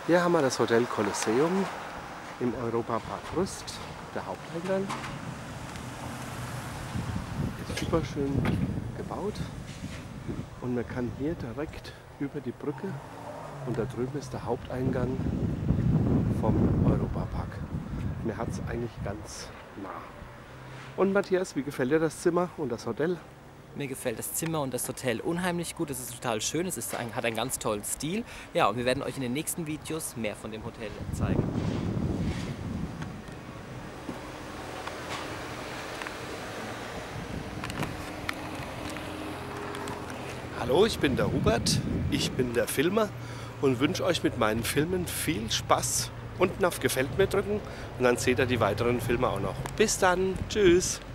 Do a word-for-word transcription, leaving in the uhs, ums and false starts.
Hier haben wir das Hotel Kolosseum im Europapark Rust, der Haupteingang. Ist super schön gebaut und man kann hier direkt über die Brücke und da drüben ist der Haupteingang vom Europapark. Mir hat es eigentlich ganz nah. Und Matthias, wie gefällt dir das Zimmer und das Hotel? Mir gefällt das Zimmer und das Hotel unheimlich gut. Es ist total schön, es ist ein, hat einen ganz tollen Stil. Ja, und wir werden euch in den nächsten Videos mehr von dem Hotel zeigen. Hallo, ich bin der Hubert, ich bin der Filmer und wünsche euch mit meinen Filmen viel Spaß. Unten auf Gefällt mir drücken und dann seht ihr die weiteren Filme auch noch. Bis dann, tschüss!